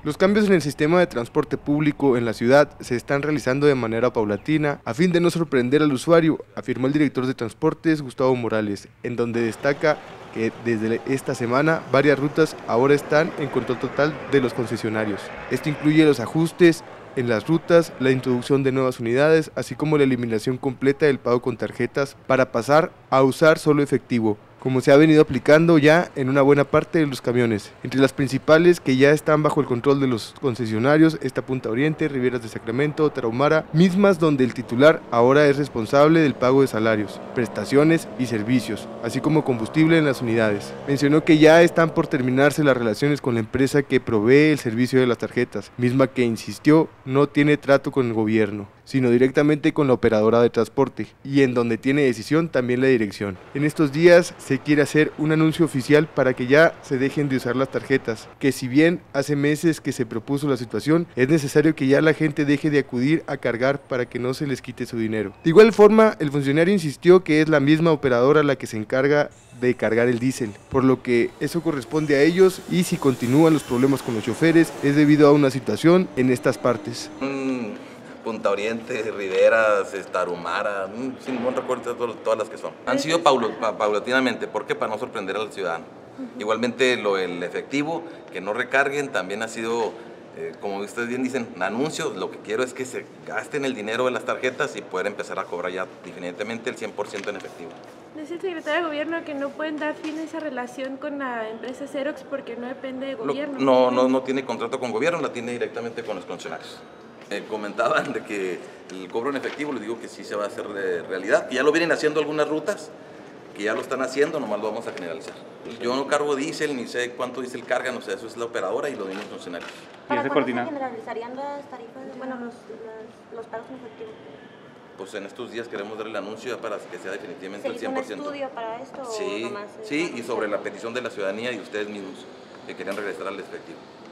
Los cambios en el sistema de transporte público en la ciudad se están realizando de manera paulatina a fin de no sorprender al usuario, afirmó el director de Transportes, Gustavo Morales, en donde destaca que desde esta semana varias rutas ahora están en control total de los concesionarios. Esto incluye los ajustes en las rutas, la introducción de nuevas unidades, así como la eliminación completa del pago con tarjetas para pasar a usar solo efectivo, como se ha venido aplicando ya en una buena parte de los camiones. Entre las principales que ya están bajo el control de los concesionarios está Punta Oriente, Riberas de Sacramento, Tarahumara, mismas donde el titular ahora es responsable del pago de salarios, prestaciones y servicios, así como combustible en las unidades. Mencionó que ya están por terminarse las relaciones con la empresa que provee el servicio de las tarjetas, misma que insistió no tiene trato con el gobierno, sino directamente con la operadora de transporte, y en donde tiene decisión también la dirección. En estos días se quiere hacer un anuncio oficial para que ya se dejen de usar las tarjetas, que si bien hace meses que se propuso la situación, es necesario que ya la gente deje de acudir a cargar para que no se les quite su dinero. De igual forma, el funcionario insistió que es la misma operadora la que se encarga de cargar el diésel, por lo que eso corresponde a ellos, y si continúan los problemas con los choferes es debido a una situación en estas partes. Punta Oriente, Riberas, Tarahumara, sin buen recuerdo de todas las que son. Han sido paulatinamente, ¿por qué? Para no sorprender al ciudadano. Igualmente el efectivo, que no recarguen, también ha sido, como ustedes bien dicen, anuncios. Lo que quiero es que se gasten el dinero de las tarjetas y poder empezar a cobrar ya definitivamente el 100% en efectivo. Dice el secretario de Gobierno que no pueden dar fin a esa relación con la empresa Xerox porque no depende de gobierno. No tiene contrato con gobierno, la tiene directamente con los concesionarios. Comentaban de que el cobro en efectivo, les digo que sí se va a hacer realidad, que ya lo vienen haciendo algunas rutas, que ya lo están haciendo, nomás lo vamos a generalizar. Yo no cargo diésel, ni sé cuánto diésel cargan, o sea, eso es la operadora y los mismos funcionarios. ¿Para cuándo se generalizarían las tarifas, los pagos en efectivo? Pues en estos días queremos dar el anuncio ya para que sea definitivamente el 100%. ¿Se hizo un estudio para esto? Sí, o nomás sí, y sobre la petición de la ciudadanía y ustedes mismos, que querían regresar al efectivo.